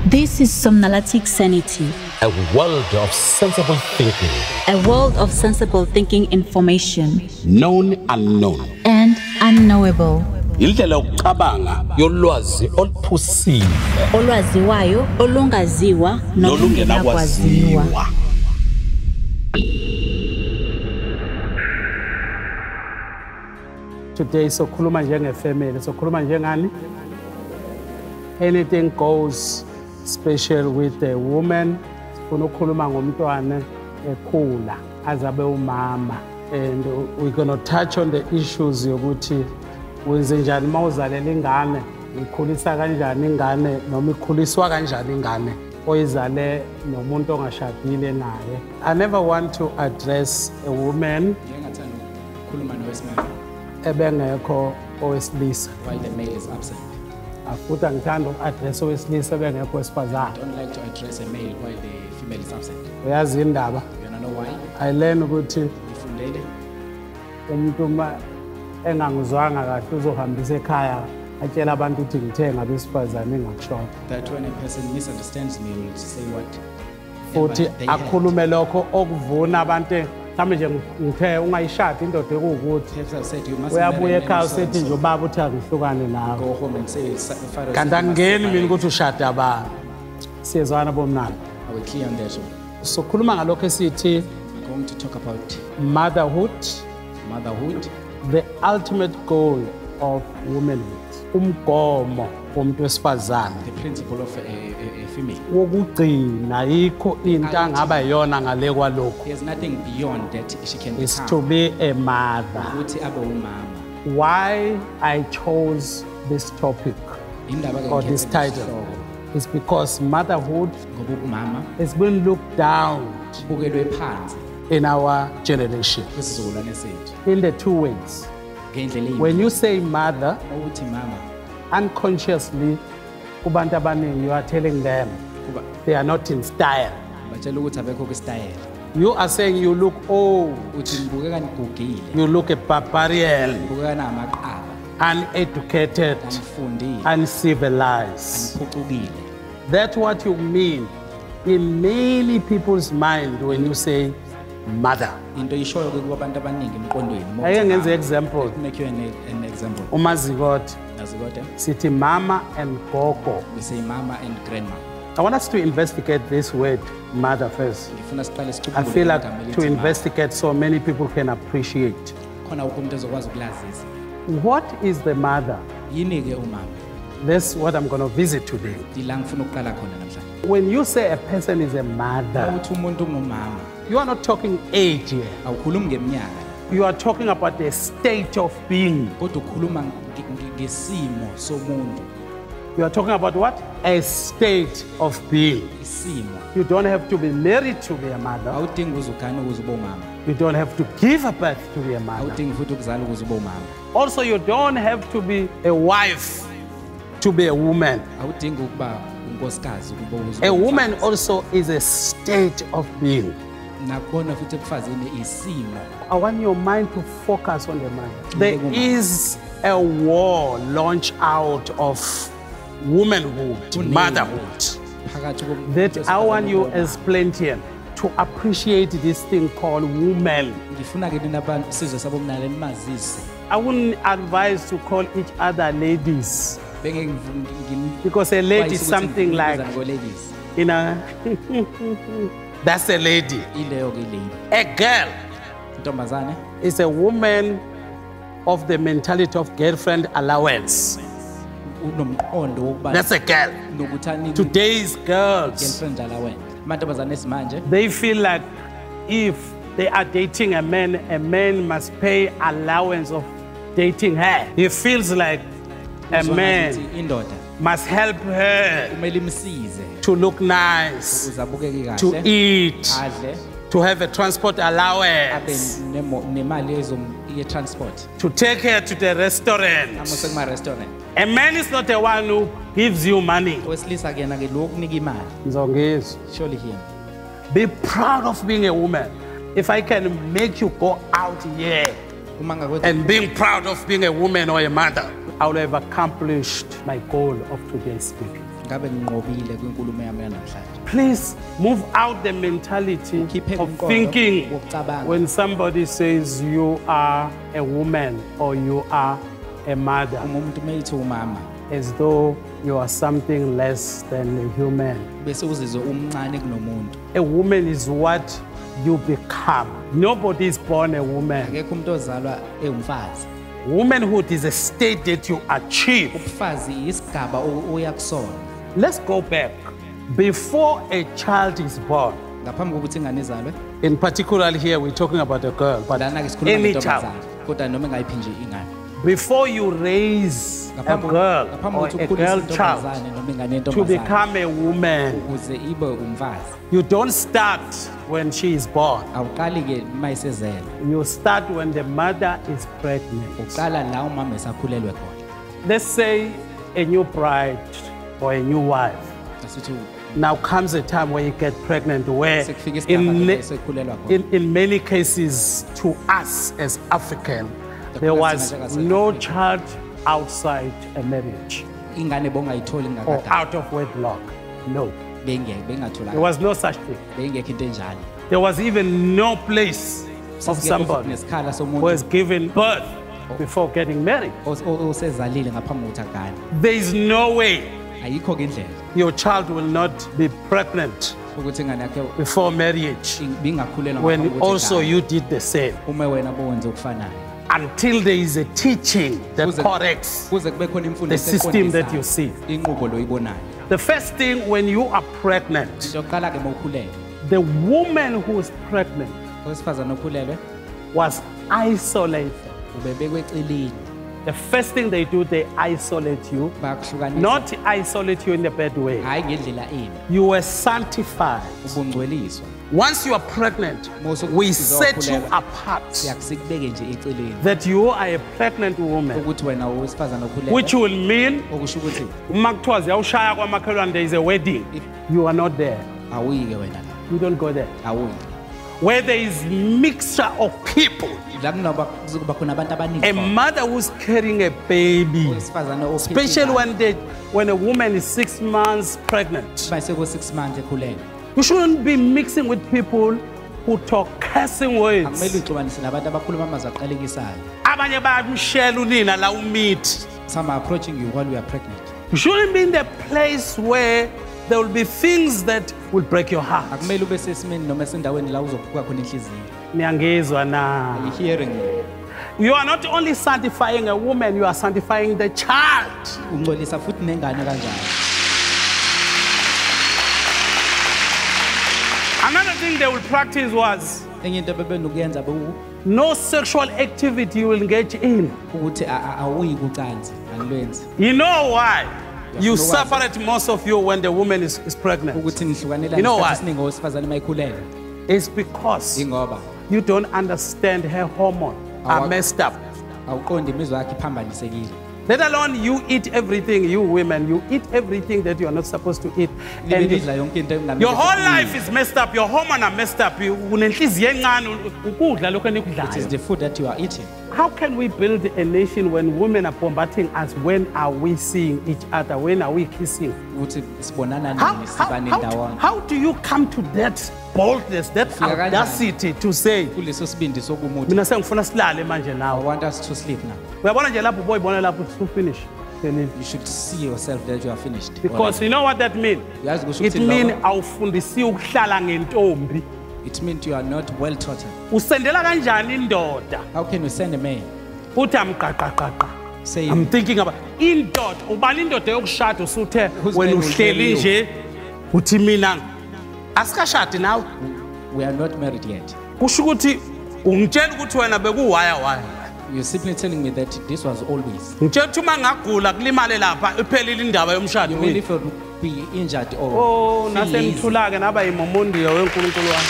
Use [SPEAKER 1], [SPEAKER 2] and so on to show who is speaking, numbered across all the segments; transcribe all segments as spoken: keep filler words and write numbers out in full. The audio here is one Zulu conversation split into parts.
[SPEAKER 1] This is Somnolatic Sanity.
[SPEAKER 2] A world of sensible thinking.
[SPEAKER 1] A world of sensible thinking information.
[SPEAKER 2] Known, unknown.
[SPEAKER 1] And unknowable.
[SPEAKER 2] Indlela yokucabanga yolwazi oluphusiwe.
[SPEAKER 1] Olwaziwayo, olungaziwa, nolungenakwaziwa.
[SPEAKER 3] Today sokhuluma njengefamily, sokhuluma njengani? Anything goes special with the woman. Sifuna ukukhuluma ngomntwana ekhula azabe umama, and we're going to touch on the issues yokuthi wenze njani mawuzalela ingane, ikhulisa kanjani ingane noma ikhuliswa kanjani ingane oyizale nomuntu ongashadile naye. I never want to address a woman ebengekho owesilisa
[SPEAKER 4] while the male is absent.
[SPEAKER 3] Futhi angithanda uku-address owesilisa ebengekho wesifazane.
[SPEAKER 4] I don't like to address a male while the female is absent.
[SPEAKER 3] Uyazi indaba?
[SPEAKER 4] You wanna know why?
[SPEAKER 3] I learn ukuthi
[SPEAKER 4] Ngifundele
[SPEAKER 3] umuntu uma engangizwanga kahle uzohambisa ekhaya atshela abantu ukuthi ngithenga abesifazane engakushoda.
[SPEAKER 4] that when a person misunderstands me, will say what
[SPEAKER 3] Futhi
[SPEAKER 4] they had.
[SPEAKER 3] akhulume lokho okuvuna abantu mhlawumbe nje ngithe ungayishadi indoda ekuwukuthi
[SPEAKER 4] Perhaps I'll say to you, must marry
[SPEAKER 3] uyabuya
[SPEAKER 4] a man
[SPEAKER 3] ekhaya
[SPEAKER 4] so and
[SPEAKER 3] usethi nje
[SPEAKER 4] so.
[SPEAKER 3] ubaba uthi angihlukane nawe.
[SPEAKER 4] Go home and say, Father,
[SPEAKER 3] Kanti angingeni mina ukuthi ushada abantu. Siyezwana bomnalo.
[SPEAKER 4] are we clear on that one?
[SPEAKER 3] Sokhuluma ngalokho esithi
[SPEAKER 4] We're going to talk about
[SPEAKER 3] motherhood,
[SPEAKER 4] motherhood,
[SPEAKER 3] the ultimate goal of womanhood. Umgomo womuntu wesifazane
[SPEAKER 4] the principle of a, a, a female.
[SPEAKER 3] wokugcina yikho into angaba yona ngale kwalokho
[SPEAKER 4] There's nothing beyond that she can
[SPEAKER 3] is
[SPEAKER 4] become.
[SPEAKER 3] to be a mother.
[SPEAKER 4] Ukuthi abe umama.
[SPEAKER 3] Why I chose this topic
[SPEAKER 4] Indaba ke
[SPEAKER 3] or
[SPEAKER 4] ngikhethe
[SPEAKER 3] this title
[SPEAKER 4] lesihloko
[SPEAKER 3] is because motherhood
[SPEAKER 4] ngoba umama
[SPEAKER 3] has been looked down
[SPEAKER 4] bukelwe phansi
[SPEAKER 3] in our generation
[SPEAKER 4] kwisizukulwane sethu
[SPEAKER 3] in the two ways.
[SPEAKER 4] ngendlela
[SPEAKER 3] When
[SPEAKER 4] eyimbi.
[SPEAKER 3] you say mother,
[SPEAKER 4] Ukuthi mama
[SPEAKER 3] unconsciously kubantu abaningi you are telling them
[SPEAKER 4] kuba
[SPEAKER 3] they are not in style.
[SPEAKER 4] batshela ukuthi abekho kwistyle.
[SPEAKER 3] You are saying you look old,
[SPEAKER 4] Uthi ngibukeka ngigugile,
[SPEAKER 3] you look a barbarian,
[SPEAKER 4] ngibukeka namaqaba,
[SPEAKER 3] uneducated,
[SPEAKER 4] angifundile,
[SPEAKER 3] uncivilized.
[SPEAKER 4] angiphucukile.
[SPEAKER 3] That's what you mean in many people's mind when you say mother.
[SPEAKER 4] Into ishoyo ke kubantu abaningi emqondweni.
[SPEAKER 3] Ake ngenze example.
[SPEAKER 4] Make you an, an example.
[SPEAKER 3] Umazikoti
[SPEAKER 4] Yazikote,
[SPEAKER 3] sithi mama and gogo.
[SPEAKER 4] we say mama and grandma.
[SPEAKER 3] I want us to investigate this word mother first.
[SPEAKER 4] Ngifuna siqale
[SPEAKER 3] I
[SPEAKER 4] sicubule
[SPEAKER 3] feel like
[SPEAKER 4] igama elithi
[SPEAKER 3] to
[SPEAKER 4] mama.
[SPEAKER 3] investigate so many people can appreciate.
[SPEAKER 4] Khona ukho umuntu ezokwazi ukulazisa.
[SPEAKER 3] What is the mother?
[SPEAKER 4] Yini ke umama?
[SPEAKER 3] That's what I'm going to visit today.
[SPEAKER 4] Ila ngifuna ukuqala khona namhlanje.
[SPEAKER 3] When you say a person is a mother,
[SPEAKER 4] Ukuthi umuntu ungumama,
[SPEAKER 3] you are not talking age here.
[SPEAKER 4] awukhulumi ngeminyaka,
[SPEAKER 3] You are talking about the state of being.
[SPEAKER 4] kodwa ukhuluma nge- nge- ngesimo somuntu,
[SPEAKER 3] You are talking about what? A state of being.
[SPEAKER 4] isimo.
[SPEAKER 3] You don't have to be married to be a mother.
[SPEAKER 4] Awudingi ukuze ukhane ukuze ube umama.
[SPEAKER 3] You don't have to give a birth to be a mother.
[SPEAKER 4] Awudingi futhi ukuzala ukuze ube umama.
[SPEAKER 3] Also, you don't have to be a wife to be a woman.
[SPEAKER 4] Awudingi ukuba unkosikazi ukuba ukuze ube
[SPEAKER 3] A woman
[SPEAKER 4] umfazi.
[SPEAKER 3] also is a state of being.
[SPEAKER 4] Nakubona futhi ebufazini isimo.
[SPEAKER 3] I want your mind to focus on the mind. There is a war launched out of womanhood, motherhood,
[SPEAKER 4] Phakathi komuntu
[SPEAKER 3] that I want you
[SPEAKER 4] wesifazane
[SPEAKER 3] as Plantian to appreciate this thing called woman.
[SPEAKER 4] ngifuna ke nina abantu sizwe sabomnalo nimazise.
[SPEAKER 3] I wouldn't advise to call each other ladies,
[SPEAKER 4] Benge ngiv- ngim-
[SPEAKER 3] because a lady is
[SPEAKER 4] Wayise ukuthi
[SPEAKER 3] something like,
[SPEAKER 4] ngibizana ngo-ladies.
[SPEAKER 3] you know, that's a lady.
[SPEAKER 4] Ileyo ke lady.
[SPEAKER 3] A girl
[SPEAKER 4] Intombazane
[SPEAKER 3] is a woman of the mentality of girlfriend allowance.
[SPEAKER 4] unomqondo wokuba
[SPEAKER 3] That's a girl.
[SPEAKER 4] nokuthani
[SPEAKER 3] Today's girls,
[SPEAKER 4] girlfriend alawen. Amantombazane esimanje
[SPEAKER 3] they feel like if they are dating a man, a man must pay allowance of dating her. He feels like a
[SPEAKER 4] uzwa
[SPEAKER 3] man
[SPEAKER 4] ngazuthi indoda
[SPEAKER 3] must help her
[SPEAKER 4] kumele imsize
[SPEAKER 3] to look nice,
[SPEAKER 4] ukuze abukeke
[SPEAKER 3] to
[SPEAKER 4] kahle,
[SPEAKER 3] eat,
[SPEAKER 4] adle,
[SPEAKER 3] to have a transport
[SPEAKER 4] abe
[SPEAKER 3] allowance,
[SPEAKER 4] nemo- nemali ezom- ye-transport.
[SPEAKER 3] to take her to the restaurant.
[SPEAKER 4] Amuse kuma-restaurant.
[SPEAKER 3] A man is not the one who gives you money.
[SPEAKER 4] Owesilisa kena ke lo kunika imali.
[SPEAKER 3] Ngizongizwa.
[SPEAKER 4] Surely him.
[SPEAKER 3] Be proud of being a woman. If I can make you go out here
[SPEAKER 4] Uma ngakwenza
[SPEAKER 3] and being proud of being a woman or a mother, I will have accomplished my goal of today's speaking.
[SPEAKER 4] ngabe nginqobile kwinkulumo yami yanamhlanje.
[SPEAKER 3] Please move out the mentality
[SPEAKER 4] Ukhiphe
[SPEAKER 3] of
[SPEAKER 4] umqondo
[SPEAKER 3] thinking
[SPEAKER 4] wokucabanga.
[SPEAKER 3] when somebody says you are a woman or you are a mother,
[SPEAKER 4] Uma umuntu meyithi umama
[SPEAKER 3] as though you are something less than a human.
[SPEAKER 4] bese uzizwe umncane kunomuntu.
[SPEAKER 3] A woman is what you become. Nobody is born a woman.
[SPEAKER 4] Akekho umuntu ozalwa ewumfazi.
[SPEAKER 3] Womanhood is a state that you achieve.
[SPEAKER 4] Ubufazi isigaba o- oya kusona.
[SPEAKER 3] Let's go back. Before a child is born,
[SPEAKER 4] Ngaphambi kokuthi ingane izalwe,
[SPEAKER 3] in particular here we're talking about a girl, but
[SPEAKER 4] lana ke sikhuluma
[SPEAKER 3] any
[SPEAKER 4] ngentombazane.
[SPEAKER 3] child.
[SPEAKER 4] Kodwa noma engayiphi nje ingane.
[SPEAKER 3] Before you raise a
[SPEAKER 4] Ngaphambi
[SPEAKER 3] girl
[SPEAKER 4] ngaphambi
[SPEAKER 3] or
[SPEAKER 4] kokuthi
[SPEAKER 3] a
[SPEAKER 4] ukhulise
[SPEAKER 3] girl child
[SPEAKER 4] intombazane noma ingane
[SPEAKER 3] to
[SPEAKER 4] yentombazane
[SPEAKER 3] become a woman,
[SPEAKER 4] ukuze ibe umfazi.
[SPEAKER 3] you don't start when she is born.
[SPEAKER 4] Awuqali ke mayisezele.
[SPEAKER 3] You start when the mother is pregnant.
[SPEAKER 4] Uqala la umama esakhulelwe khona.
[SPEAKER 3] Let's say a new bride or a new wife.
[SPEAKER 4] Asithi
[SPEAKER 3] Now comes a time where you get pregnant where
[SPEAKER 4] sekufika isigaba
[SPEAKER 3] in,
[SPEAKER 4] lapho esekhulelwa khona.
[SPEAKER 3] in, in many cases to us as African, there was no child outside a marriage
[SPEAKER 4] Ingane bongayitholi
[SPEAKER 3] or
[SPEAKER 4] ngakadala.
[SPEAKER 3] out of wedlock. No,
[SPEAKER 4] Bengeke bengatholakala.
[SPEAKER 3] there was no such thing.
[SPEAKER 4] Bengekho into enjalo.
[SPEAKER 3] There was even no place of
[SPEAKER 4] Sasingekho
[SPEAKER 3] somebody
[SPEAKER 4] nesikhala
[SPEAKER 3] who
[SPEAKER 4] somuntu
[SPEAKER 3] was given birth before getting married.
[SPEAKER 4] os- o- osezalile ngaphambi kokuthi agane.
[SPEAKER 3] There is no way
[SPEAKER 4] Ayikho ke indlela
[SPEAKER 3] your child will not be pregnant
[SPEAKER 4] ukuthi ingane yakhe
[SPEAKER 3] before marriage
[SPEAKER 4] ing- bingakhulelwa
[SPEAKER 3] when
[SPEAKER 4] ngaphambi kokuthi
[SPEAKER 3] also
[SPEAKER 4] igane.
[SPEAKER 3] you did the same.
[SPEAKER 4] Uma wena bowenze okufanayo.
[SPEAKER 3] Until there is a teaching that
[SPEAKER 4] Kuze-
[SPEAKER 3] corrects
[SPEAKER 4] Kuze kube khona imfundo
[SPEAKER 3] the system that
[SPEAKER 4] eseqondisayo.
[SPEAKER 3] you see.
[SPEAKER 4] Inqubo lo ibonayo.
[SPEAKER 3] The first thing when you are pregnant,
[SPEAKER 4] Into yokuqala ke mawukhulelwe.
[SPEAKER 3] the woman who is pregnant
[SPEAKER 4] Owesifazane okhulelwe
[SPEAKER 3] was isolated.
[SPEAKER 4] ubebekwe eceleni.
[SPEAKER 3] The first thing they do, they isolate you.
[SPEAKER 4] Bayakuhlukanisa.
[SPEAKER 3] Not isolate you in a bad way.
[SPEAKER 4] Hayi ngendlela embi.
[SPEAKER 3] You were sanctified.
[SPEAKER 4] Ubungcweliswa.
[SPEAKER 3] Once you are pregnant,
[SPEAKER 4] Mose
[SPEAKER 3] we
[SPEAKER 4] ukusiza
[SPEAKER 3] set you
[SPEAKER 4] ukukhulelwa.
[SPEAKER 3] apart
[SPEAKER 4] Siyakusikubeke nje eceleni.
[SPEAKER 3] that you are a pregnant woman,
[SPEAKER 4] Ukuthi wena owesifazane okhulelwe.
[SPEAKER 3] which will mean
[SPEAKER 4] okusho ukuthi
[SPEAKER 3] uma kuthiwa ziyawushaya kwamakhelwane there is a wedding, you are not there.
[SPEAKER 4] awuyike wena la.
[SPEAKER 3] You don't go there.
[SPEAKER 4] Awuyi.
[SPEAKER 3] Where there is mixture of people,
[SPEAKER 4] La kunoba kuzokuba khona abantu abaningi.
[SPEAKER 3] a
[SPEAKER 4] khona.
[SPEAKER 3] mother who's carrying a baby,
[SPEAKER 4] Owesifazane ophethe
[SPEAKER 3] especially
[SPEAKER 4] ingane.
[SPEAKER 3] when they, when a woman is six months pregnant.
[SPEAKER 4] Bayiseko six months ekhulelwe.
[SPEAKER 3] You shouldn't be mixing with people who talk cursing words.
[SPEAKER 4] Akumele uxubanise nabantu abakhuluma amazwi aqalekisayo.
[SPEAKER 3] Abanye bayamshela unina la umeet.
[SPEAKER 4] Some are approaching you while you are pregnant.
[SPEAKER 3] You shouldn't be in the place where there will be things that will break your heart.
[SPEAKER 4] Akumele ube sesimeni noma sendaweni la uzophuka khona inhliziyo.
[SPEAKER 3] Niyangizwa na.
[SPEAKER 4] You hearing me?
[SPEAKER 3] You are not only sanctifying a woman, you are sanctifying the child.
[SPEAKER 4] Ungcolisa futhi nengane kanjalo.
[SPEAKER 3] Another thing they will practice was
[SPEAKER 4] Enye into bebenokuyenza bewu
[SPEAKER 3] no sexual activity you will engage in.
[SPEAKER 4] ukuthi a- a- awuyi kucansi anilwenzi.
[SPEAKER 3] You know why? You
[SPEAKER 4] know why?
[SPEAKER 3] separate most of you when the woman is, is pregnant.
[SPEAKER 4] Ukuthi nihlukanela
[SPEAKER 3] You know
[SPEAKER 4] isikhathi
[SPEAKER 3] why?
[SPEAKER 4] esiningi owesifazane mayikhulelwe.
[SPEAKER 3] It's because
[SPEAKER 4] Ingoba
[SPEAKER 3] you don't understand her hormone are
[SPEAKER 4] Awa-
[SPEAKER 3] messed up.
[SPEAKER 4] awuqondi imizwa yakhe iphambanisekile.
[SPEAKER 3] Let alone you eat everything, you women, you eat everything that you are not supposed to eat.
[SPEAKER 4] Nibe
[SPEAKER 3] And
[SPEAKER 4] nidla
[SPEAKER 3] it-
[SPEAKER 4] yonke into engamele
[SPEAKER 3] your whole
[SPEAKER 4] ukuthi
[SPEAKER 3] life is messed up, your hormone are messed up. You- unenhliziyo encane, ukudla lokho
[SPEAKER 4] it is
[SPEAKER 3] enikudlayo.
[SPEAKER 4] the food that you are eating.
[SPEAKER 3] How can we build a nation when women are bombarding us? When are we seeing each other? When are we kissing?
[SPEAKER 4] Ukuthi sibonana
[SPEAKER 3] How,
[SPEAKER 4] nini
[SPEAKER 3] how,
[SPEAKER 4] sibane
[SPEAKER 3] how,
[SPEAKER 4] ndawonye.
[SPEAKER 3] how do you come to that boldness, that
[SPEAKER 4] Ufika kanjani?
[SPEAKER 3] audacity to say,
[SPEAKER 4] Kuleso sibindi sokumuthi.
[SPEAKER 3] mina sengifuna silale manje
[SPEAKER 4] I
[SPEAKER 3] nawe.
[SPEAKER 4] want us to sleep now.
[SPEAKER 3] Uyabona nje lapho boyibona lapho finish.
[SPEAKER 4] You should see yourself that you are finished.
[SPEAKER 3] Because you know what that means?
[SPEAKER 4] Yazi kusho
[SPEAKER 3] It
[SPEAKER 4] ukuthi
[SPEAKER 3] means
[SPEAKER 4] lokho-
[SPEAKER 3] awufundisiwe ukuhlala ngentombi.
[SPEAKER 4] It means you are not well taught.
[SPEAKER 3] Usendela kanjani indoda?
[SPEAKER 4] How can you send a man?
[SPEAKER 3] Uthi amqaqaqaqa.
[SPEAKER 4] Say
[SPEAKER 3] I'm thinking about indoda, ubani indoda yokushada usuthe
[SPEAKER 4] Whose
[SPEAKER 3] wena
[SPEAKER 4] man will
[SPEAKER 3] uhleli
[SPEAKER 4] marry you?
[SPEAKER 3] nje uthi mina asikashadi nawe.
[SPEAKER 4] we are not married yet.
[SPEAKER 3] Kusho ukuthi ungitshela ukuthi wena bekuwaya waya.
[SPEAKER 4] You're simply telling me that this was always.
[SPEAKER 3] Ngitshela ukuthi uma ngagula kulimale lapha iphelile indaba yomshado.
[SPEAKER 4] You mean if you be injured or
[SPEAKER 3] Oh,
[SPEAKER 4] feel
[SPEAKER 3] nase
[SPEAKER 4] lazy,
[SPEAKER 3] ngithula ke naba yimomondiyo weNkulunkulu wami.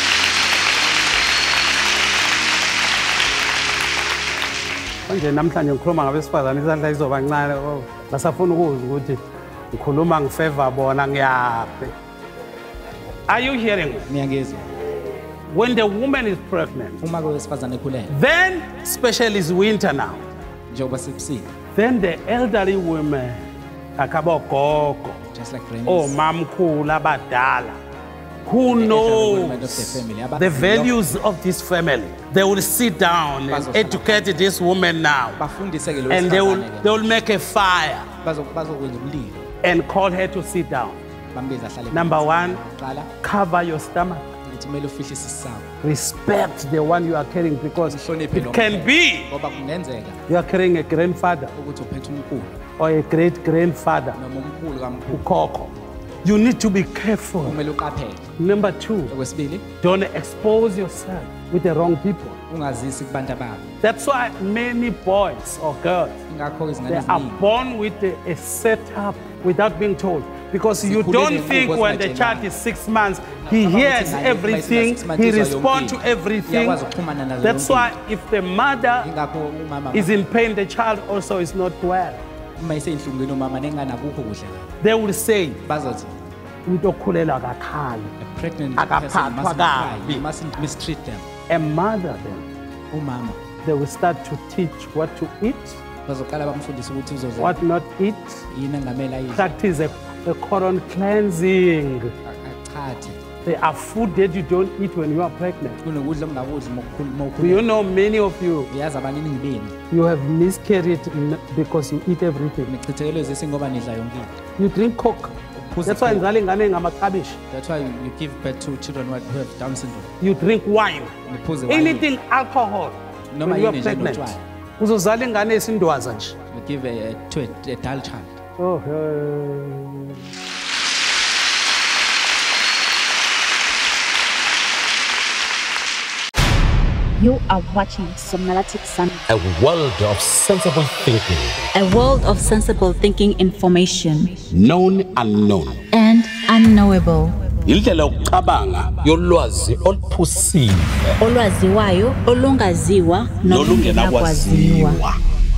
[SPEAKER 3] Manje namhlanje ngikhuluma ngabesifazane isandla izoba ncane oh, basafuna ukuzwa ukuthi ngikhuluma ngifavor bona ngiyaphi. Are you hearing me?
[SPEAKER 4] Ngiyangezwa.
[SPEAKER 3] When the woman is pregnant,
[SPEAKER 4] Uma ke wesifazane ekhulelwe
[SPEAKER 3] then especially it's winter now,
[SPEAKER 4] njengoba sebusika.
[SPEAKER 3] then the elderly women akabogogo
[SPEAKER 4] just like grandmas.
[SPEAKER 3] omamkhulu abadala who
[SPEAKER 4] The elderly
[SPEAKER 3] knows
[SPEAKER 4] women of the family. Abakhulo-
[SPEAKER 3] the values of this family. They will sit down and
[SPEAKER 4] Bazohlala
[SPEAKER 3] educate this woman now,
[SPEAKER 4] bafundise-ke lo
[SPEAKER 3] and they will
[SPEAKER 4] wesifazane-ke.
[SPEAKER 3] they will make a fire
[SPEAKER 4] Bazo- bazokwenza umlilo
[SPEAKER 3] and call her to sit down.
[SPEAKER 4] bambize ahlale
[SPEAKER 3] Number
[SPEAKER 4] phansi.
[SPEAKER 3] one,
[SPEAKER 4] Qala
[SPEAKER 3] cover your stomach.
[SPEAKER 4] ukuthi kumele ufihle isisu sakho.
[SPEAKER 3] Respect the one you are carrying, because
[SPEAKER 4] Uhloniphe lo
[SPEAKER 3] it can
[SPEAKER 4] mphethe.
[SPEAKER 3] be
[SPEAKER 4] Ngoba kungenzeka
[SPEAKER 3] you are carrying a grandfather
[SPEAKER 4] ukuthi uphethe umkhulu
[SPEAKER 3] or a great grandfather,
[SPEAKER 4] noma umkhulu kamkhulu.
[SPEAKER 3] ukoko. You need to be careful.
[SPEAKER 4] Kumele uqaphele.
[SPEAKER 3] Number two,
[SPEAKER 4] Okwesibili,
[SPEAKER 3] don't expose yourself with the wrong people.
[SPEAKER 4] ungazisi kubantu ababi.
[SPEAKER 3] That's why many boys or girls,
[SPEAKER 4] Ingakho
[SPEAKER 3] they
[SPEAKER 4] izingane
[SPEAKER 3] are
[SPEAKER 4] eziningi
[SPEAKER 3] born with a, a setup without being told. Because you
[SPEAKER 4] Zikhulile
[SPEAKER 3] don't
[SPEAKER 4] ngenkqubo
[SPEAKER 3] think when the
[SPEAKER 4] ezingatshelwanga.
[SPEAKER 3] child is six months, he
[SPEAKER 4] Ngaphambi
[SPEAKER 3] hears
[SPEAKER 4] kokuthi ingane
[SPEAKER 3] everything,
[SPEAKER 4] ikhuluma six months
[SPEAKER 3] he
[SPEAKER 4] izwa
[SPEAKER 3] responds to
[SPEAKER 4] yonke into.
[SPEAKER 3] everything.
[SPEAKER 4] Iyakwazi ukuxhumana nazo
[SPEAKER 3] That's
[SPEAKER 4] yonke
[SPEAKER 3] why
[SPEAKER 4] into.
[SPEAKER 3] if the mother
[SPEAKER 4] Ingakho umama
[SPEAKER 3] is in pain, the child also is not well.
[SPEAKER 4] uma eseyinhlungwini umama nengane akukho kuhle.
[SPEAKER 3] They will say,
[SPEAKER 4] Bazothi
[SPEAKER 3] umuntu okhulelwa akakhali.
[SPEAKER 4] a pregnant
[SPEAKER 3] Akaphathwa
[SPEAKER 4] person mustn't
[SPEAKER 3] kabi.
[SPEAKER 4] cry. You mustn't mistreat them.
[SPEAKER 3] A mother then,
[SPEAKER 4] Umama
[SPEAKER 3] they will start to teach what to eat,
[SPEAKER 4] bazoqala bamfundise ukuthi uzodla
[SPEAKER 3] what not eat,
[SPEAKER 4] yini engamele ayidle.
[SPEAKER 3] practice a, a colon cleansing.
[SPEAKER 4] Achathe.
[SPEAKER 3] There are food that you don't eat when you are pregnant.
[SPEAKER 4] Kunokudla ongakudli uma
[SPEAKER 3] Do you
[SPEAKER 4] ukhulelwe.
[SPEAKER 3] know many of you,
[SPEAKER 4] Uyazi abaningi benu
[SPEAKER 3] you have miscarried n- because you eat everything.
[SPEAKER 4] nichithelwe zisi ngoba nidla yonke into.
[SPEAKER 3] You drink coke.
[SPEAKER 4] Uphuza
[SPEAKER 3] That's why
[SPEAKER 4] icoke.
[SPEAKER 3] ngizala ingane ngamaklabishi.
[SPEAKER 4] That's why you you give birth to children who have Down syndrome.
[SPEAKER 3] You drink wine.
[SPEAKER 4] Niphuze wine.
[SPEAKER 3] Anything alcohol.
[SPEAKER 4] Noma
[SPEAKER 3] When you are
[SPEAKER 4] yini nje
[SPEAKER 3] pregnant.
[SPEAKER 4] notshwala.
[SPEAKER 3] Uzozala ingane esindwaza nje.
[SPEAKER 4] You give a, to a, a dull child.
[SPEAKER 3] Oh, hey.
[SPEAKER 1] You are watching Somnalatic Sun,
[SPEAKER 2] A world of sensible thinking.
[SPEAKER 1] a world of sensible thinking information
[SPEAKER 2] Known unknown.
[SPEAKER 1] and unknowable.
[SPEAKER 2] Indlela yokucabanga yolwazi oluphusile
[SPEAKER 1] Olwaziwayo, olungaziwa, nolungenakwaziwa.
[SPEAKER 2] nolungenakwaziwa.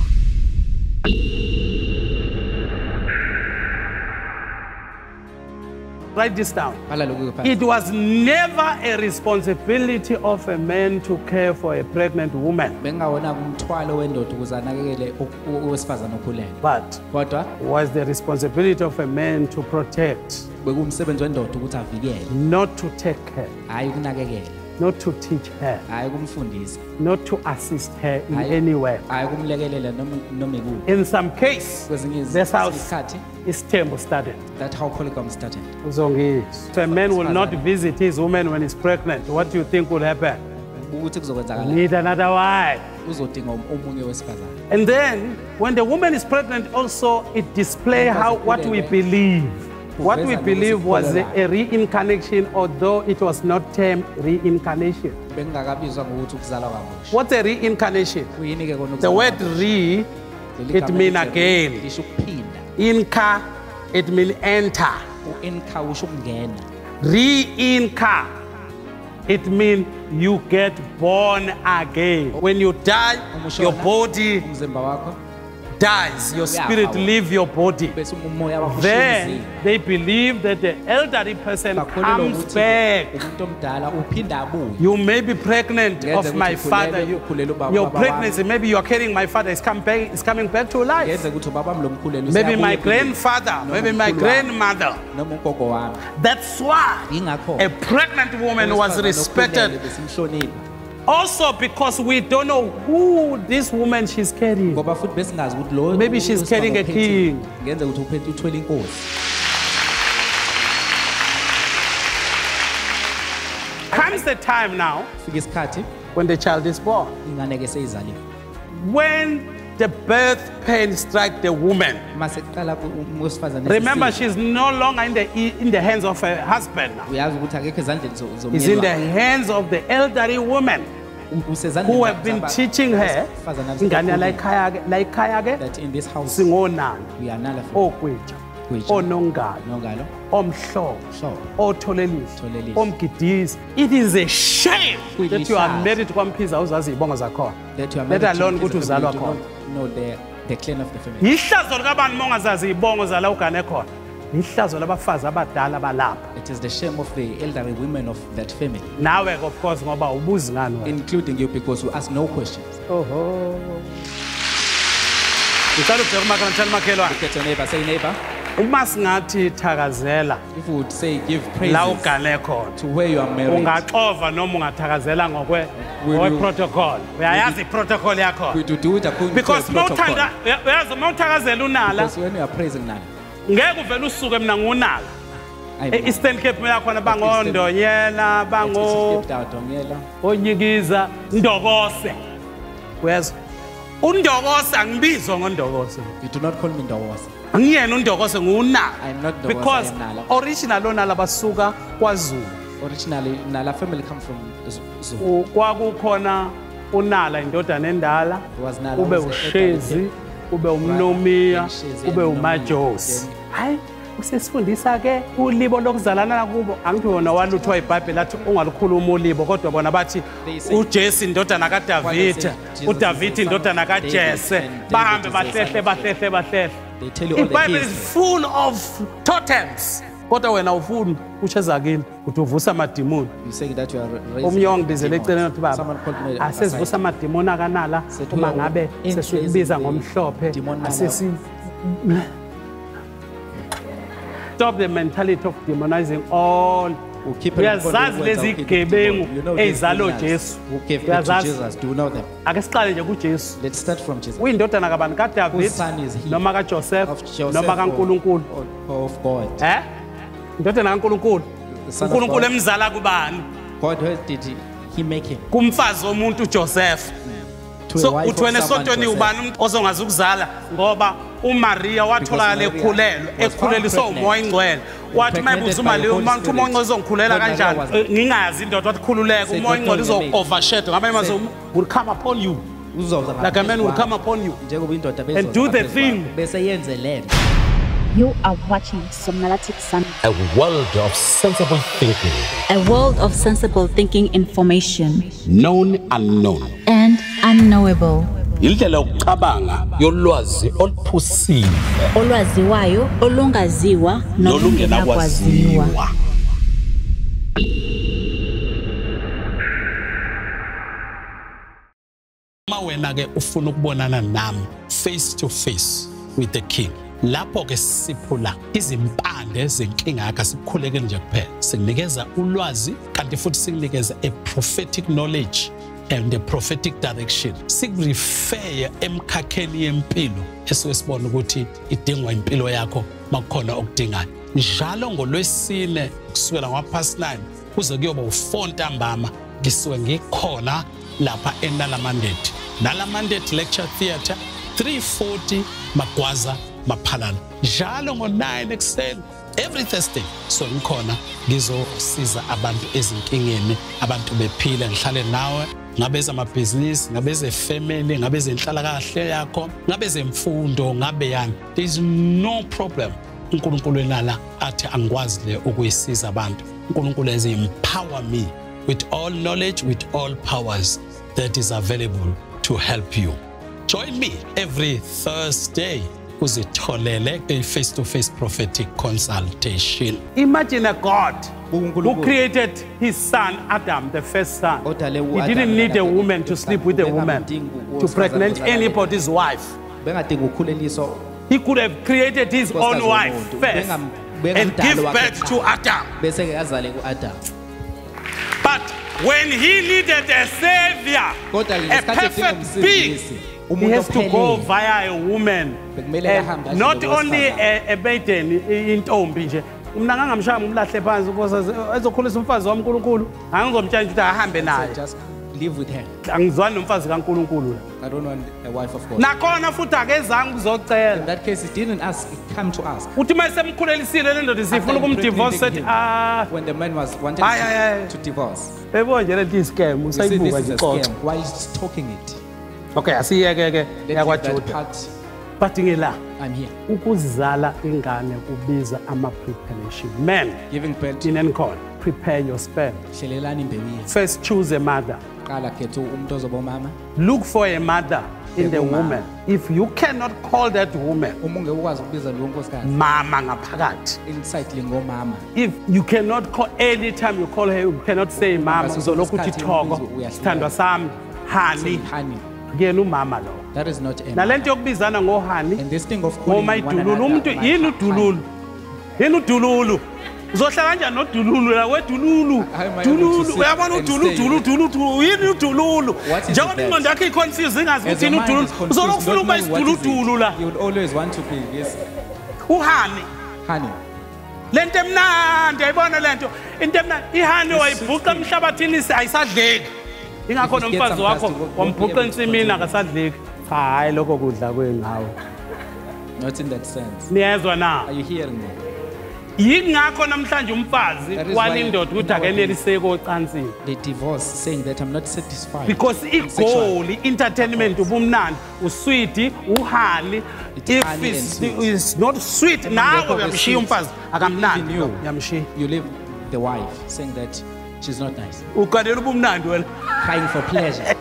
[SPEAKER 3] Write this down.
[SPEAKER 4] Bhala lokhu phansi.
[SPEAKER 3] It was never a responsibility of a man to care for a pregnant woman,
[SPEAKER 4] Bengawona kumthwalo wendoda ukuze anakekele u- u- owesifazane okhulelwe.
[SPEAKER 3] but
[SPEAKER 4] Kodwa
[SPEAKER 3] was the responsibility of a man to protect,
[SPEAKER 4] bekuwumsebenzi wendoda ukuthi avikele,
[SPEAKER 3] not to take care,
[SPEAKER 4] hayi ukunakekela,
[SPEAKER 3] not to teach her,
[SPEAKER 4] hayi kumfundisa,
[SPEAKER 3] not to assist her in
[SPEAKER 4] hayi
[SPEAKER 3] any way.
[SPEAKER 4] hayi kumlekelela noma noma ikuphi.
[SPEAKER 3] In some case,
[SPEAKER 4] Kwezinye
[SPEAKER 3] that's how
[SPEAKER 4] isikhathi
[SPEAKER 3] Istembu started.
[SPEAKER 4] that's how polygamy started.
[SPEAKER 3] Uzongizwa. If a man will not visit his woman when he's pregnant, what do you think will happen?
[SPEAKER 4] Ukuthi kuzokwenzakala
[SPEAKER 3] Need another wife.
[SPEAKER 4] uzodinga um- omunye wesifazane.
[SPEAKER 3] And then, when the woman is pregnant, also it display how what we believe. What we believe was a, a reincarnation, although it was not termed reincarnation.
[SPEAKER 4] Bengakabizwa ngokuthi ukuzalwa kabusha.
[SPEAKER 3] What's a reincarnation?
[SPEAKER 4] Kuyini ke kona
[SPEAKER 3] The
[SPEAKER 4] ukuzalwa
[SPEAKER 3] word
[SPEAKER 4] kabusha?
[SPEAKER 3] re,
[SPEAKER 4] Leli
[SPEAKER 3] it
[SPEAKER 4] gama
[SPEAKER 3] mean
[SPEAKER 4] lithi
[SPEAKER 3] again.
[SPEAKER 4] lisho ukuphinda.
[SPEAKER 3] Inca, it mean enter.
[SPEAKER 4] U-inca usho ukungena.
[SPEAKER 3] Re-inca, it means you get born again. When you die,
[SPEAKER 4] Uma
[SPEAKER 3] your
[SPEAKER 4] ushona,
[SPEAKER 3] body
[SPEAKER 4] umzimba wakho
[SPEAKER 3] dies, your spirit
[SPEAKER 4] Uyafa.
[SPEAKER 3] leave your body.
[SPEAKER 4] bese umoya wakho
[SPEAKER 3] Then
[SPEAKER 4] ushizile.
[SPEAKER 3] they believe that the elderly person
[SPEAKER 4] Bakholelwa
[SPEAKER 3] comes
[SPEAKER 4] ukuthi
[SPEAKER 3] back.
[SPEAKER 4] umuntu omdala uphinda abuye.
[SPEAKER 3] You may be pregnant
[SPEAKER 4] Ngeze
[SPEAKER 3] of
[SPEAKER 4] ukuthi
[SPEAKER 3] my
[SPEAKER 4] ukhulelwe,
[SPEAKER 3] father. You-
[SPEAKER 4] ukhulelwe ubaba-
[SPEAKER 3] your
[SPEAKER 4] ubaba wami.
[SPEAKER 3] pregnancy, maybe you are carrying my father, is coming back, is coming back to life.
[SPEAKER 4] Ngeze ukuthi ubaba lo mkhulelo
[SPEAKER 3] Maybe
[SPEAKER 4] useyabuya
[SPEAKER 3] my
[SPEAKER 4] empilweni.
[SPEAKER 3] grandfather,
[SPEAKER 4] Noma
[SPEAKER 3] maybe my
[SPEAKER 4] umkhulu wami,
[SPEAKER 3] grandmother.
[SPEAKER 4] noma ugogo wami.
[SPEAKER 3] That's why
[SPEAKER 4] Yingakho
[SPEAKER 3] a pregnant woman was
[SPEAKER 4] owesifazane
[SPEAKER 3] respected.
[SPEAKER 4] okhulelwe besimhlonipha.
[SPEAKER 3] Also, because we don't know who this woman she's carrying.
[SPEAKER 4] Ngoba futhi besingazi ukuthi lo
[SPEAKER 3] Maybe she's
[SPEAKER 4] owesifazane
[SPEAKER 3] carrying a
[SPEAKER 4] ophethe-
[SPEAKER 3] king.
[SPEAKER 4] Ngenze ukuthi uphethe uthwele inkosi.
[SPEAKER 3] Comes the time now
[SPEAKER 4] Fika isikhathi
[SPEAKER 3] when the child is born.
[SPEAKER 4] ingane ke seyizaliwe.
[SPEAKER 3] When the birth pain strikes the woman,
[SPEAKER 4] Mase kuqala owesifazane.
[SPEAKER 3] remember
[SPEAKER 4] esisile.
[SPEAKER 3] she's no longer in the in the hands of her husband now.
[SPEAKER 4] Uyazi ukuthi akekho ezandleni zo- zomyeni
[SPEAKER 3] It's in the
[SPEAKER 4] wakhe.
[SPEAKER 3] hands of the elderly woman
[SPEAKER 4] Usezandleni
[SPEAKER 3] who
[SPEAKER 4] zaba-
[SPEAKER 3] have been
[SPEAKER 4] zaba-
[SPEAKER 3] teaching her.
[SPEAKER 4] abesifazane
[SPEAKER 3] Ingane
[SPEAKER 4] abasebekhulile
[SPEAKER 3] la ekhaya ke- la ekhaya ke
[SPEAKER 4] that in this house
[SPEAKER 3] singonana,
[SPEAKER 4] we are nala
[SPEAKER 3] ogwija,
[SPEAKER 4] Gwija.
[SPEAKER 3] onongalo,
[SPEAKER 4] nongalo
[SPEAKER 3] omhlobo,
[SPEAKER 4] Hlobo.
[SPEAKER 3] otholelisi,
[SPEAKER 4] Tholelisi.
[SPEAKER 3] omgidisi. It is a shame that you are
[SPEAKER 4] Kuyilihlazo.
[SPEAKER 3] married kwaMphiza uzazi izibongo zakhona.
[SPEAKER 4] that you are
[SPEAKER 3] Let
[SPEAKER 4] married to
[SPEAKER 3] alone
[SPEAKER 4] kids
[SPEAKER 3] ukuthi
[SPEAKER 4] of the family,
[SPEAKER 3] uzalwa
[SPEAKER 4] you
[SPEAKER 3] khona.
[SPEAKER 4] don't know the the clan of the family.
[SPEAKER 3] Ihlazo likabani mongazazi izibongo zala ugane khona. Ihlazo labafazi abadala balapha.
[SPEAKER 4] It is the shame of the elderly women of that family,
[SPEAKER 3] Nawe ke of course ngoba ubuzi ngani wena.
[SPEAKER 4] including you, because you ask no questions.
[SPEAKER 3] Oho. Ngicela ubheke umakhelwane, thina makhelwane.
[SPEAKER 4] Look at your neighbor, say neighbor.
[SPEAKER 3] Uma singathi thakazela
[SPEAKER 4] If we would say give
[SPEAKER 3] la
[SPEAKER 4] praises
[SPEAKER 3] ugane khona.
[SPEAKER 4] to where you are married,
[SPEAKER 3] Ungaxova noma ungathakazela ngokwe
[SPEAKER 4] Will
[SPEAKER 3] ngokwe
[SPEAKER 4] you-
[SPEAKER 3] protocol. Uyayazi protocol yakho.
[SPEAKER 4] we do do it according
[SPEAKER 3] Because
[SPEAKER 4] to the protocol.
[SPEAKER 3] mawuthanda uyazi mawuthakazela unala
[SPEAKER 4] Because when you are praising now,
[SPEAKER 3] ngeke uvele usuke mina ngunala.
[SPEAKER 4] I
[SPEAKER 3] E-Eastern Cape yakhona bangondonyela bango onyikiza ndokose. Wes undokose angibizwa ngondokose.
[SPEAKER 4] You do not call me Ndawose.
[SPEAKER 3] Angiyena undokose ngunala.
[SPEAKER 4] I'm not Ndawose,
[SPEAKER 3] Because
[SPEAKER 4] I am Nala.
[SPEAKER 3] original onala basuka kwaZulu.
[SPEAKER 4] Originally, Nala family come from Z- Zulu.
[SPEAKER 3] U- Kwakukhona unala indodana endala.
[SPEAKER 4] There was Nala
[SPEAKER 3] Ube
[SPEAKER 4] who was a
[SPEAKER 3] ushezi,
[SPEAKER 4] elder
[SPEAKER 3] ube umnomiya,
[SPEAKER 4] Ushezi
[SPEAKER 3] ube
[SPEAKER 4] and
[SPEAKER 3] umajosi.
[SPEAKER 4] Then-
[SPEAKER 3] Hayi usesifundisa ke ulibo lokuzalana kubo angithi wona waluthwa iBhayibheli athi ungalukhuluma ulibo kodwa bona bathi
[SPEAKER 4] They say-
[SPEAKER 3] uJesi indodana
[SPEAKER 4] Why they
[SPEAKER 3] kaDavida
[SPEAKER 4] say Jesus
[SPEAKER 3] uDavida
[SPEAKER 4] is the son
[SPEAKER 3] indodana
[SPEAKER 4] of David
[SPEAKER 3] kaJese
[SPEAKER 4] and David
[SPEAKER 3] bahambe
[SPEAKER 4] is the son
[SPEAKER 3] bahlehle
[SPEAKER 4] of
[SPEAKER 3] bahlehle bahlehle.
[SPEAKER 4] They tell you all the
[SPEAKER 3] iBhayibheli is
[SPEAKER 4] history.
[SPEAKER 3] full of totems kodwa wena ufuni usheza kini uthi uvusa amadimoni.
[SPEAKER 4] You say that you are raising
[SPEAKER 3] Omnye wangibizela eceleni
[SPEAKER 4] demons.
[SPEAKER 3] uthi baba
[SPEAKER 4] Someone called me
[SPEAKER 3] asesivusa
[SPEAKER 4] aside.
[SPEAKER 3] amadimoni akanala
[SPEAKER 4] Said,
[SPEAKER 3] uma
[SPEAKER 4] "Well,
[SPEAKER 3] ngabe
[SPEAKER 4] in
[SPEAKER 3] sesikubiza
[SPEAKER 4] raising the
[SPEAKER 3] ngomhlophe
[SPEAKER 4] demon Nala."
[SPEAKER 3] asesi stop the mentality of demonizing all.
[SPEAKER 4] Who keep it
[SPEAKER 3] Uyazazi
[SPEAKER 4] according to
[SPEAKER 3] lezi
[SPEAKER 4] the word of
[SPEAKER 3] gebengu
[SPEAKER 4] God. You know these
[SPEAKER 3] ezalo
[SPEAKER 4] criminals
[SPEAKER 3] Jesu.
[SPEAKER 4] who gave birth to
[SPEAKER 3] Uyazazi?
[SPEAKER 4] Jesus. Do you know them?
[SPEAKER 3] Ake siqale nje kuJesu.
[SPEAKER 4] Let's start from Jesus.
[SPEAKER 3] Uyindodana kabani kaDavid
[SPEAKER 4] Whose son is he?
[SPEAKER 3] noma kaJoseph
[SPEAKER 4] Of Joseph
[SPEAKER 3] noma
[SPEAKER 4] or-
[SPEAKER 3] kaNkulunkulu.
[SPEAKER 4] or of God.
[SPEAKER 3] Eh? Indodana kaNkulunkulu.
[SPEAKER 4] The son of
[SPEAKER 3] uNkulunkulu
[SPEAKER 4] God.
[SPEAKER 3] emzala kubani?
[SPEAKER 4] God, where did he, he make him?
[SPEAKER 3] Kumfazi womuntu uJoseph.
[SPEAKER 4] To a
[SPEAKER 3] So
[SPEAKER 4] wife
[SPEAKER 3] uthi wena
[SPEAKER 4] of someone,
[SPEAKER 3] esontweni
[SPEAKER 4] Joseph.
[SPEAKER 3] ubani umuntu ozongazi ukuzala ngoba uMaria watholakala
[SPEAKER 4] Maria
[SPEAKER 3] ekhulelwe
[SPEAKER 4] was found
[SPEAKER 3] ekhuleliswa
[SPEAKER 4] pregnant.
[SPEAKER 3] umoya ingcwele wathi
[SPEAKER 4] Impregnated
[SPEAKER 3] mayibuza
[SPEAKER 4] by
[SPEAKER 3] umali
[SPEAKER 4] the Holy
[SPEAKER 3] uma uthi umoya ingcwele uzongikhulela
[SPEAKER 4] Spirit.
[SPEAKER 3] kanjani
[SPEAKER 4] God was-
[SPEAKER 3] Eh, ngingazi indoda wathi khululeka
[SPEAKER 4] Said,
[SPEAKER 3] umoya
[SPEAKER 4] "God
[SPEAKER 3] ingcwele
[SPEAKER 4] told me."
[SPEAKER 3] uzo overshadow ngabe mazo
[SPEAKER 4] Said-
[SPEAKER 3] will come upon you
[SPEAKER 4] Uzoza
[SPEAKER 3] like a man will
[SPEAKER 4] ngaphezu
[SPEAKER 3] come upon you
[SPEAKER 4] njengoba indoda
[SPEAKER 3] and
[SPEAKER 4] bezoza
[SPEAKER 3] do the
[SPEAKER 4] ngaphezu
[SPEAKER 3] thing.
[SPEAKER 4] kwakho, bese yenze le nto.
[SPEAKER 1] You are watching Somnalatic Sun,
[SPEAKER 2] A world of sensible thinking.
[SPEAKER 1] a world of sensible thinking information
[SPEAKER 2] Known unknown.
[SPEAKER 1] and unknowable.
[SPEAKER 2] Indlela yokucabanga yolwazi oluphusile
[SPEAKER 1] Olwaziwayo olungaziwa nolungenakwaziwa.
[SPEAKER 2] nolungenakwaziwa. Uma wena ke ufuna ukubonana nami face to face with the king. Lapho ke siphula izimpande zenkinga yakhe sikukhulekele nje kuphela. Sikunikeza ulwazi kanti futhi sikunikeza a prophetic knowledge and a prophetic direction. Sikurefer emkhakheni yempilo esuke sibona ukuthi idingwa impilo yakho makukhona okudingayo. Njalo ngolwesine kusukela ngapast nine kuze kuyoba u-four ntambama ngisuke ngikhona lapha eNalamandeti. Nalamandeti Lecture Theatre three forty Magwaza Maphalala. Njalo ngo-nine ekuseni every Thursday so ngikhona ngizosiza abantu ezinkingeni, abantu bephile, ngihlale nawe, ngabe ezamabhizinisi, ngabe ezefamily, ngabe ezenhlalakahle yakho, ngabe ezemfundo, ngabe yani. There is no problem. uNkulunkulu enala athi angikwazi le ukuyisiza abantu. uNkulunkulu has empower me with all knowledge, with all powers that is available to help you. Join me every Thursday uzitholele a face-to-face prophetic consultation.
[SPEAKER 3] Imagine a God who
[SPEAKER 4] uNkulunkulu
[SPEAKER 3] created his son Adam, the first son.
[SPEAKER 4] Odale
[SPEAKER 3] He
[SPEAKER 4] u-Adam
[SPEAKER 3] didn't need a
[SPEAKER 4] nakade
[SPEAKER 3] woman to
[SPEAKER 4] uqala.
[SPEAKER 3] sleep with a woman
[SPEAKER 4] Bengamdingi u-
[SPEAKER 3] to pregnant
[SPEAKER 4] uwesifazane
[SPEAKER 3] anybody's wife.
[SPEAKER 4] bengadinga ukhuleliswa
[SPEAKER 3] He could have created his own
[SPEAKER 4] Unkosikazi
[SPEAKER 3] wife
[SPEAKER 4] womuntu.
[SPEAKER 3] first
[SPEAKER 4] Bengam-
[SPEAKER 3] and
[SPEAKER 4] bengamdala
[SPEAKER 3] give
[SPEAKER 4] wakhe
[SPEAKER 3] birth to
[SPEAKER 4] kuqala.
[SPEAKER 3] Adam.
[SPEAKER 4] bese ke azale ku-Adam.
[SPEAKER 3] But when he needed a savior,
[SPEAKER 4] Kodwa ke
[SPEAKER 3] a
[SPEAKER 4] ngesikhathi edinga
[SPEAKER 3] perfect being,
[SPEAKER 4] umsindisi,
[SPEAKER 3] he
[SPEAKER 4] umuntu
[SPEAKER 3] has to go
[SPEAKER 4] ophelele.
[SPEAKER 3] via a woman.
[SPEAKER 4] Bekumele
[SPEAKER 3] And
[SPEAKER 4] ahambe ahle
[SPEAKER 3] not
[SPEAKER 4] ngowesifazane.
[SPEAKER 3] only a, a maiden, i- intombi nje. Mina ngangamshaya ngimlahle phansi ukuthi ezokhulisa umfazi wamNkulunkulu, angizomtshela ukuthi ahambe
[SPEAKER 4] So
[SPEAKER 3] naye.
[SPEAKER 4] just live with her.
[SPEAKER 3] Angizwani nomfazi kaNkulunkulu.
[SPEAKER 4] I don't want a wife of God.
[SPEAKER 3] Nakhona futhi akezange
[SPEAKER 4] In
[SPEAKER 3] ukuzocela.
[SPEAKER 4] that case, he didn't ask, he come to ask.
[SPEAKER 3] Uthi mayisemkhulelisile le ndoda sifuna
[SPEAKER 4] After
[SPEAKER 3] ukumdivorce
[SPEAKER 4] impregnating
[SPEAKER 3] sethi
[SPEAKER 4] him,
[SPEAKER 3] ah
[SPEAKER 4] when the man was wanted
[SPEAKER 3] Aye, aye, aye.
[SPEAKER 4] to divorce.
[SPEAKER 3] bebo nje leti scam
[SPEAKER 4] You see, this
[SPEAKER 3] usayibuka
[SPEAKER 4] is
[SPEAKER 3] nje
[SPEAKER 4] a
[SPEAKER 3] xoxa.
[SPEAKER 4] scam. While he's talking it,
[SPEAKER 3] Okay, asiyeke ke
[SPEAKER 4] let's leave that
[SPEAKER 3] yakwaJuda.
[SPEAKER 4] part.
[SPEAKER 3] But ngela
[SPEAKER 4] I'm here.
[SPEAKER 3] ukuzala ingane kubiza ama preparation. Men,
[SPEAKER 4] Giving birth.
[SPEAKER 3] inenkhona, prepare your sperm.
[SPEAKER 4] Hlelelani imbewu yenu.
[SPEAKER 3] First choose a mother.
[SPEAKER 4] Qala khetha umuntu ozoba umama.
[SPEAKER 3] Look for a mother in the
[SPEAKER 4] Ebe umama.
[SPEAKER 3] woman. If you cannot call that woman
[SPEAKER 4] Uma ungeke ukwazi ukubiza lo nkosikazi.
[SPEAKER 3] mama ngaphakathi.
[SPEAKER 4] Inside lingomama.
[SPEAKER 3] If you cannot call, anytime you call her, you cannot say mama,
[SPEAKER 4] Ngaso
[SPEAKER 3] uzolokhu uthi
[SPEAKER 4] isikhathi
[SPEAKER 3] thoko,
[SPEAKER 4] umbizo uyahluleka.
[SPEAKER 3] sithandwa sami,
[SPEAKER 4] Say
[SPEAKER 3] honey.
[SPEAKER 4] honey.
[SPEAKER 3] kuyena umama lo.
[SPEAKER 4] That is not a
[SPEAKER 3] Nalento yokubizana ngohani
[SPEAKER 4] And this thing of calling
[SPEAKER 3] ngoma
[SPEAKER 4] one
[SPEAKER 3] idululu
[SPEAKER 4] another
[SPEAKER 3] umuntu
[SPEAKER 4] my
[SPEAKER 3] yini
[SPEAKER 4] honey.
[SPEAKER 3] udululu yini udululu uzohlala kanjani nodululu la wedululu
[SPEAKER 4] How am I able to
[SPEAKER 3] dululu
[SPEAKER 4] sit
[SPEAKER 3] uyabona
[SPEAKER 4] and
[SPEAKER 3] udululu
[SPEAKER 4] say
[SPEAKER 3] dululu dululu dululu yini udululu
[SPEAKER 4] What is
[SPEAKER 3] njengoba
[SPEAKER 4] that?
[SPEAKER 3] ingqondo yakhe iconfuse ingazi
[SPEAKER 4] As
[SPEAKER 3] ukuthi
[SPEAKER 4] your
[SPEAKER 3] yini
[SPEAKER 4] mind
[SPEAKER 3] udululu
[SPEAKER 4] is confused,
[SPEAKER 3] uzolokhu
[SPEAKER 4] not
[SPEAKER 3] ufuna ukuba
[SPEAKER 4] knowing what is it,
[SPEAKER 3] isiduludulu la
[SPEAKER 4] you would always want to be yes,
[SPEAKER 3] uhani
[SPEAKER 4] honey.
[SPEAKER 3] lento emnandi ayibona lento into emnandi ihani wayibhuqa emhlabathini ayisadleki ingakho
[SPEAKER 4] If it gets
[SPEAKER 3] nomfazi
[SPEAKER 4] some
[SPEAKER 3] wakho
[SPEAKER 4] plastic, won't be
[SPEAKER 3] wambhuqa
[SPEAKER 4] able to
[SPEAKER 3] ensimini
[SPEAKER 4] continue.
[SPEAKER 3] akasadleki hayi lokho kudla kwengawo
[SPEAKER 4] Not in that sense.
[SPEAKER 3] niyezwa na
[SPEAKER 4] Are you hearing me?
[SPEAKER 3] yini ngakho namhlanje umfazi
[SPEAKER 4] That is
[SPEAKER 3] wala
[SPEAKER 4] why
[SPEAKER 3] indoda ukuthi
[SPEAKER 4] nowadays-
[SPEAKER 3] akeneliseki ocansini
[SPEAKER 4] They divorce saying that I'm not satisfied.
[SPEAKER 3] because
[SPEAKER 4] in sexual-
[SPEAKER 3] igoal i-entertainment ubumnandi uswiti uhani
[SPEAKER 4] It's
[SPEAKER 3] if
[SPEAKER 4] honey and
[SPEAKER 3] it's,
[SPEAKER 4] sweet.
[SPEAKER 3] it's not sweet nawe
[SPEAKER 4] Therefore, the
[SPEAKER 3] uyamshiya
[SPEAKER 4] sweet,
[SPEAKER 3] umfazi akamnandi
[SPEAKER 4] even you.
[SPEAKER 3] uyamshiya
[SPEAKER 4] You leave the wife saying that she's not nice.
[SPEAKER 3] uqalela ubumnandi wena
[SPEAKER 4] Crying for pleasure.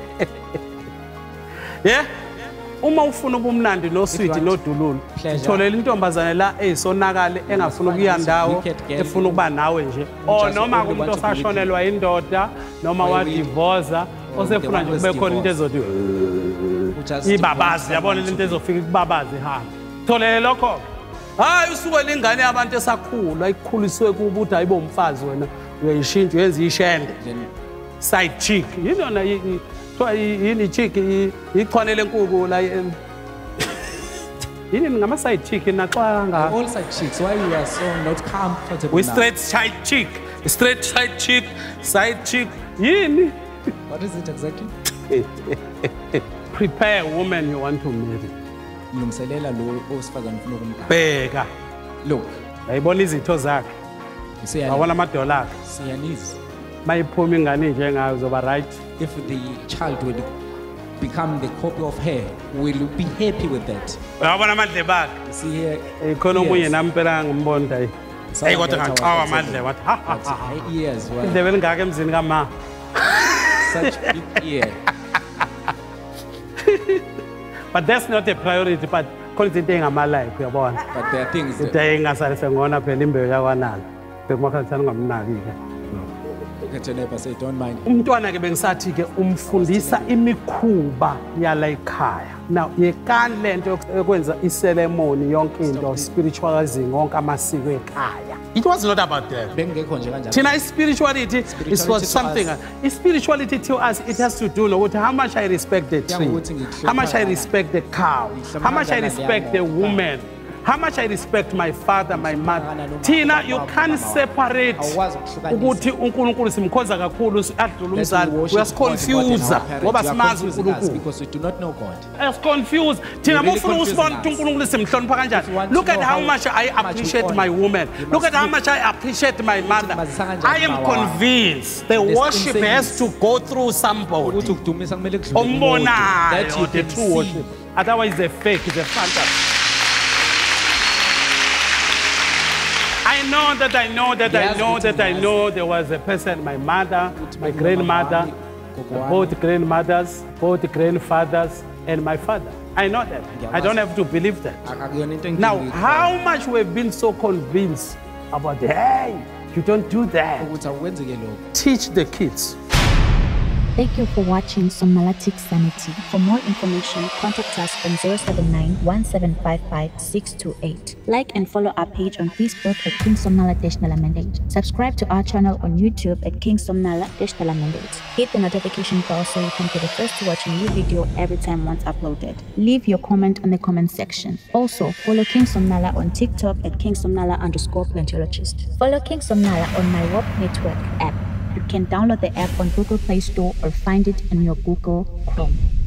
[SPEAKER 3] yeah uma ufuna ubumnandi noswiti
[SPEAKER 4] want
[SPEAKER 3] nodululu
[SPEAKER 4] pleasure,
[SPEAKER 3] utholela intombazane la eyisonakale engafuna ukuya
[SPEAKER 4] find
[SPEAKER 3] ndawo
[SPEAKER 4] wicked girl
[SPEAKER 3] efuna ukuba nawe nje or
[SPEAKER 4] just
[SPEAKER 3] noma
[SPEAKER 4] only
[SPEAKER 3] umuntu
[SPEAKER 4] want to be with
[SPEAKER 3] osashonelwa indoda noma
[SPEAKER 4] Or
[SPEAKER 3] wadivoza
[SPEAKER 4] or the
[SPEAKER 3] osefuna
[SPEAKER 4] one
[SPEAKER 3] nje
[SPEAKER 4] who's
[SPEAKER 3] kube khona into
[SPEAKER 4] divorced.
[SPEAKER 3] ezothi
[SPEAKER 4] Who just
[SPEAKER 3] ibabazi
[SPEAKER 4] wants
[SPEAKER 3] yabona
[SPEAKER 4] someone
[SPEAKER 3] lento
[SPEAKER 4] to be-
[SPEAKER 3] ezofika ikubabazi ihamba tholele lokho hayi usuke lingane yabantu esakhula ikhuliswe kuba ukuthi ayibo umfazi wena uyayishintsha uyenza ishende
[SPEAKER 4] Then
[SPEAKER 3] side chick yini yona i- i- kuthiwa i- yini chick i- ichwane lenkukhu la em- yini ngama side chick naxa nga
[SPEAKER 4] all side chicks, why you are so not comfortable
[SPEAKER 3] we
[SPEAKER 4] now?
[SPEAKER 3] straight side chick straight side chick side chick yini
[SPEAKER 4] What is it exactly?
[SPEAKER 3] prepare a woman you want to marry
[SPEAKER 4] Lungiselela lo osifazana ufuna ukumgada.
[SPEAKER 3] bheka
[SPEAKER 4] Look,
[SPEAKER 3] yayibona izitho zakhe
[SPEAKER 4] you see,
[SPEAKER 3] wabona amadola akhe
[SPEAKER 4] Siyanese.
[SPEAKER 3] mayiphuma ingane njengayo uzoba right
[SPEAKER 4] If the child will become the copy of her, will you be happy with that?
[SPEAKER 3] uyabona amadlebe akhe
[SPEAKER 4] You see here,
[SPEAKER 3] ikhona omunye
[SPEAKER 4] ears.
[SPEAKER 3] nampela ngimbona hayi
[SPEAKER 4] Some
[SPEAKER 3] hayi
[SPEAKER 4] of
[SPEAKER 3] kodwa
[SPEAKER 4] that
[SPEAKER 3] ngacawa
[SPEAKER 4] are
[SPEAKER 3] amadlebe wathi ha ha
[SPEAKER 4] But
[SPEAKER 3] ha ha.
[SPEAKER 4] her ears were
[SPEAKER 3] indlebe elingaka emzini kama
[SPEAKER 4] such big ear.
[SPEAKER 3] but that's not a priority but khona izinto ey'ngamalife uyabona
[SPEAKER 4] But there are things
[SPEAKER 3] into
[SPEAKER 4] that
[SPEAKER 3] ey'ngasale sengona phela imbewu yakwanala bekumakhalithani ungamnaki-ke
[SPEAKER 4] that your neighbor say, don't mind.
[SPEAKER 3] umntwana-ke bengisathi-ke umfundisa imikhuba yala ekhaya now yekani le nto yokwenza iseremoni yonke into spiritualizing wonke amasiko ekhaya it was not about that
[SPEAKER 4] Bengekho nje kanjalo.
[SPEAKER 3] thina i-spirituality it
[SPEAKER 4] Spirituality
[SPEAKER 3] was
[SPEAKER 4] to
[SPEAKER 3] something
[SPEAKER 4] us.
[SPEAKER 3] i-spirituality to us it has to do nokuthi how much I respect the tree
[SPEAKER 4] ngokuthi ngihlonipha
[SPEAKER 3] how much I
[SPEAKER 4] kanjani.
[SPEAKER 3] respect the cow how much I
[SPEAKER 4] kanjani
[SPEAKER 3] respect the
[SPEAKER 4] yami.
[SPEAKER 3] woman how much I respect my father my mother
[SPEAKER 4] kanjani
[SPEAKER 3] thina
[SPEAKER 4] umama,
[SPEAKER 3] you
[SPEAKER 4] ubaba,
[SPEAKER 3] can't
[SPEAKER 4] umama.
[SPEAKER 3] separate
[SPEAKER 4] Awukwazi ukuhlukanisa.
[SPEAKER 3] ukuthi uNkulunkulu simkhonza kakhulu adlula
[SPEAKER 4] That we
[SPEAKER 3] umzali
[SPEAKER 4] worship
[SPEAKER 3] uyasiconfuse
[SPEAKER 4] God more than our parents.
[SPEAKER 3] ngoba
[SPEAKER 4] You are
[SPEAKER 3] simazi
[SPEAKER 4] confusing us
[SPEAKER 3] uNkulunkulu
[SPEAKER 4] because we do not know God.
[SPEAKER 3] asiconfuse thina
[SPEAKER 4] really
[SPEAKER 3] mufuna
[SPEAKER 4] confusing
[SPEAKER 3] usibona ukuthi
[SPEAKER 4] us.
[SPEAKER 3] uNkulunkulu simhlonipha kanjani
[SPEAKER 4] If you want
[SPEAKER 3] look
[SPEAKER 4] to
[SPEAKER 3] at
[SPEAKER 4] know
[SPEAKER 3] how
[SPEAKER 4] how
[SPEAKER 3] much I
[SPEAKER 4] much we
[SPEAKER 3] appreciate
[SPEAKER 4] honor,
[SPEAKER 3] my woman
[SPEAKER 4] you
[SPEAKER 3] look at
[SPEAKER 4] must
[SPEAKER 3] how
[SPEAKER 4] look-
[SPEAKER 3] much I appreciate my mother
[SPEAKER 4] mazisa kanjani
[SPEAKER 3] I am
[SPEAKER 4] mama wami.
[SPEAKER 3] convinced the
[SPEAKER 4] There's
[SPEAKER 3] worship has to
[SPEAKER 4] incense.
[SPEAKER 3] go through somebody
[SPEAKER 4] Ukuthi ukudumisa kumele kudlule kumuntu. That you
[SPEAKER 3] ombonayo the
[SPEAKER 4] can
[SPEAKER 3] true
[SPEAKER 4] see.
[SPEAKER 3] worship otherwise the fake is a fantasy I know that I know that I
[SPEAKER 4] Yes,
[SPEAKER 3] know
[SPEAKER 4] it
[SPEAKER 3] that I
[SPEAKER 4] is.
[SPEAKER 3] know there was a person, my mother, my
[SPEAKER 4] Mama
[SPEAKER 3] grandmother,
[SPEAKER 4] wami, gogo wami.
[SPEAKER 3] both grandmothers, both grandfathers, and my father. I know that. I don't have to believe that.
[SPEAKER 4] Akuyona into
[SPEAKER 3] Now,
[SPEAKER 4] engiyikholwa.
[SPEAKER 3] how much we've been so convinced about, hey, you don't do that.
[SPEAKER 4] ukuthi akwenzeke lokho.
[SPEAKER 3] Teach the kids.
[SPEAKER 5] Thank you for watching Somnalatic Sanity. For more information, contact us on zero seven nine, one seven five five, six two eight.
[SPEAKER 1] Like and follow our page on Facebook at King Somnala National Mandate. Subscribe to our channel on YouTube at King Somnala National Mandate. Hit the notification bell so you can be the first to watch a new video every time once uploaded. Leave your comment on the comment section. Also, follow King Somnala on TikTok at King Somnala underscore Plantiologist.
[SPEAKER 5] Follow King Somnala on my W A P Network app.
[SPEAKER 1] You can download the app on Google Play Store or find it in your Google Chrome.